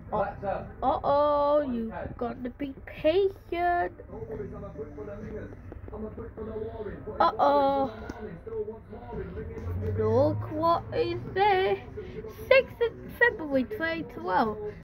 Uh-oh, you gotta be patient. Uh-oh. Look what is there. 6th of February 2012.